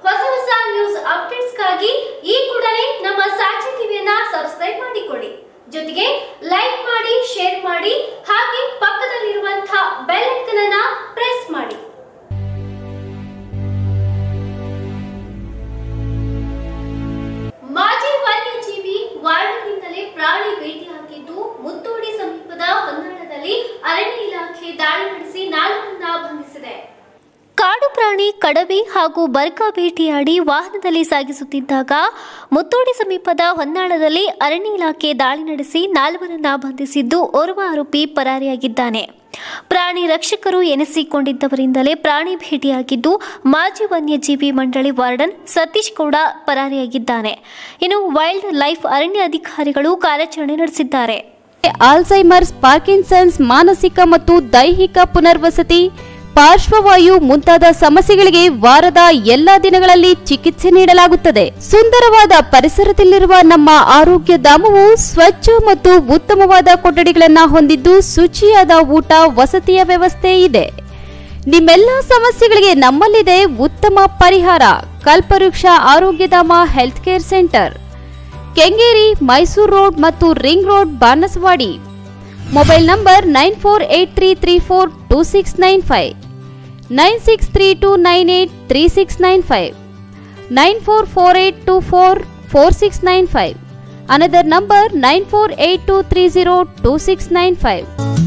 ಹೊಸ ನ್ಯೂಸ್ ಅಪ್ಡೇಟ್ಸ್ಗಾಗಿ ಈ ಕೂಡಲೇ ನಮ್ಮ ಸಾಕ್ಷಿ ಟಿವಿಯನ್ನ ಸಬ್ಸ್ಕ್ರೈಬ್ ಮಾಡಿಕೊಳ್ಳಿ. ಜೊತೆಗೆ ಲೈಕ್ ಮಾಡಿ, ಶೇರ್ ಮಾಡಿ, ಹಾಗೆ ಪಕ್ಕದಲ್ಲಿರುವಂತಹ ಬೆಲ್ ಐಕಾನ್ ಅನ್ನು ಪ್ರೆಸ್ ಮಾಡಿ. ಮಾಜಿ ವನ್ಯಜೀವಿ ವಾರ್ಡ್ನಿಂದಲೇ ಪ್ರಾಣಿ ಭೇಟಿಯಾಗಿದ್ದು ಮುತ್ತೋಡಿ ಸಮೀಪದ ಹೊನ್ನಾಳದಲ್ಲಿ ಅರಣ್ಯ ಇಲಾಖೆ ದಾಳಿ ನಡೆಸಿ 4 ಬಂಧಿಸಿದೆ. ಕಾಡು ಪ್ರಾಣಿ ಕಡವೆ ಹಾಗೂ ಬರ್ಕ ಬೇಟೆಯಾಡಿ ವಾಹನದಲ್ಲಿ ಸಾಗಿಸುತ್ತಿದ್ದಾಗ ಮುತ್ತೋಡಿ ಸಮೀಪದ ಹೊನ್ನಾಳದಲ್ಲಿ ಅರಣ್ಯ ಇಲಾಖೆ ದಾಳಿ ನಡೆಸಿ 4 ಬಂಧಿಸಿದ್ದು ಓರ್ವ ಆರೋಪಿ ಪರಾರಿಯಾಗಿದ್ದಾನೆ. ಪ್ರಾಣಿ ರಕ್ಷಕರು ಎನಿಸಿಕೊಂಡಿದ್ದವರಿಂದಲೇ ಪ್ರಾಣಿ ಭೇಟಿಯಾಗಿದ್ದು ಮಾಜಿ ವನ್ಯಜೀವಿ ಮಂಡಳಿ ವಾರ್ಡನ್ ಸತೀಶ್ ಗೌಡ ಪರಾರಿಯಾಗಿದ್ದಾನೆ. ಇನ್ನು ವೈಲ್ಡ್ ಲೈಫ್ ಅರಣ್ಯ ಅಧಿಕಾರಿಗಳು ಕಾರ್ಯಾಚರಣೆ ನಡೆಸಿದ್ದಾರೆ. ಆಲ್ಝೈಮರ್ಸ್, ಪಾರ್ಕಿನ್ಸನ್ಸ್, ಮಾನಸಿಕ ಮತ್ತು ದೈಹಿಕ ಪುನರ್ವಸತಿ, ಪಾರ್ಶ್ವವಾಯು ಮುಂತಾದ ಸಮಸ್ಯೆಗಳಿಗೆ ವಾರದ ಎಲ್ಲಾ ದಿನಗಳಲ್ಲಿ ಚಿಕಿತ್ಸೆ ನೀಡಲಾಗುತ್ತದೆ. ಸುಂದರವಾದ ಪರಿಸರದಲ್ಲಿರುವ ನಮ್ಮ ಆರೋಗ್ಯ ಧಾಮವು ಸ್ವಚ್ಛ ಮತ್ತು ಉತ್ತಮವಾದ ಕೊಠಡಿಗಳನ್ನು ಹೊಂದಿದ್ದು ಶುಚಿಯಾದ ಊಟ, ವಸತಿಯ ವ್ಯವಸ್ಥೆ ಇದೆ. ನಿಮ್ಮೆಲ್ಲ ಸಮಸ್ಯೆಗಳಿಗೆ ನಮ್ಮಲ್ಲಿದೆ ಉತ್ತಮ ಪರಿಹಾರ. Kalpavriksha Arogyadhama health care center, Kengeri, Mysore road ಮತ್ತು ring road, Banaswadi. Mobile number 9483342695, 9632983695, 9448244695. Another number 9482302695.